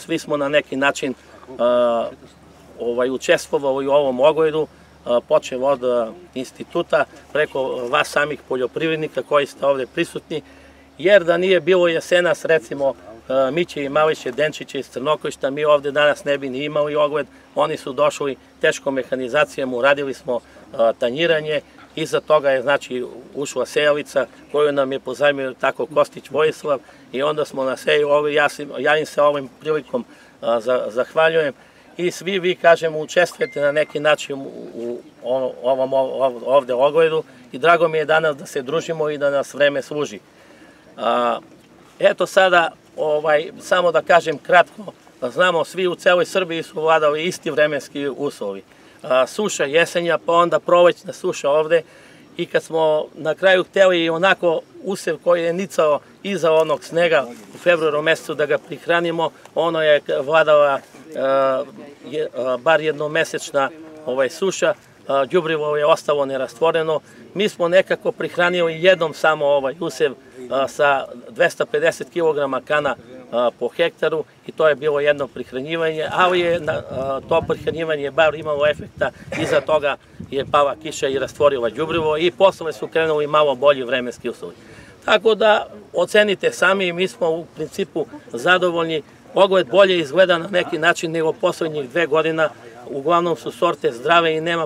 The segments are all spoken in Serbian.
svi smo na neki način učestvovali u ovom ogledu, počeo od instituta, preko vas samih poljoprivrednika koji ste ovde prisutni, jer da nije bilo jesenas, recimo, Miće i Maliće, Denčiće iz Crnoklišta, mi ovde danas ne bi ni imali ogled. Oni su došli teškom mehanizacijom, uradili smo tanjiranje, iza toga je znači ušla sejalica koju nam je pozajmio tako Kostić Vojislav i onda smo na seju, ja im se ovim prilikom zahvaljujem i svi vi, kažem, učestvujete na neki način u ovom ovde ogledu i drago mi je danas da se družimo i da nas vreme služi. Eto sada, samo da kažem kratko, znamo svi u celoj Srbiji su vladali isti vremenski uslovi. Suša jesenja, pa onda prolećna suša ovde i kad smo na kraju hteli onako usev koji je nicao iza onog snega u februaru mesecu da ga prihranimo, ono je vladala bar jednomesečna suša, đubrivo je ostalo nerastvoreno. Mi smo nekako prihranili jednom samo usev sa 250 kg kana po hektaru i to je bilo jedno prihranjivanje, ali je to prihranjivanje bar imalo efekta, iza toga je pala kiša i rastvorila đubrivo i posle su krenuli malo bolji vremenski uslovi. Tako da ocenite sami, mi smo u principu zadovoljni, ogled bolje izgleda na neki način nego poslednjih 2 godina, uglavnom su sorte zdrave i nema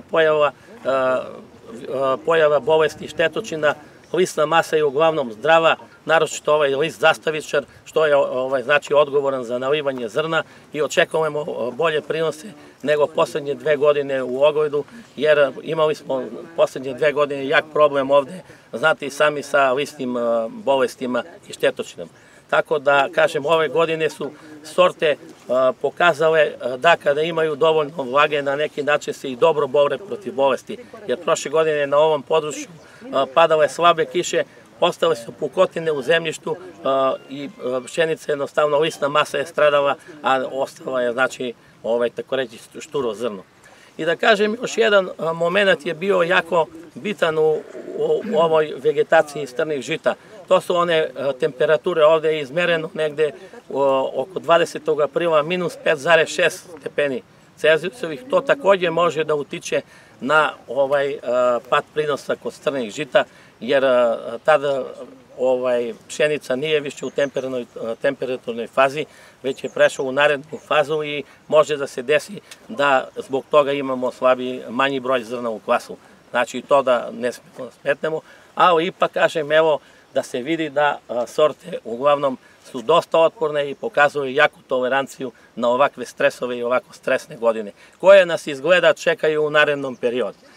pojava bolesti štetočina, listna masa je uglavnom zdrava, naročito ovaj list zastavičar, što je znači odgovoran za nalivanje zrna i očekujemo bolje prinose nego poslednje 2 godine u ogledu, jer imali smo poslednje 2 godine jak problem ovde, znate i sami sa listnim bolestima i štetočinama. Tako da, kažem, ove godine su sorte pokazale da kada imaju dovoljno vlage na neki način se i dobro bore protiv bolesti, jer prošle godine na ovom području padale slabe kiše, ostale su pukotine u zemljištu i pšenica jednostavno listna masa je stradala, a ostala je znači tako reći šturo zrno. I da kažem, još jedan moment je bio jako bitan u ovoj vegetaciji strnih žita. To su one temperature, ovde je izmereno negde oko 20. aprila minus 5,6 stepeni Celzijusovih. To takođe može da utiče na pad prinosa kod strnih žita, jer tada pšenica nije više u temperaturnoj fazi, već je prešla u narednu fazu i može da se desi da zbog toga imamo manji broj zrna u klasu. Znači to da ne smetnemo, ali ipak kažem, evo, da se vidi da sorte uglavnom su dosta otporne i pokazuju jaku toleranciju na ovakve stresove i ovako stresne godine, koje nas izgleda čekaju u narednom periodu.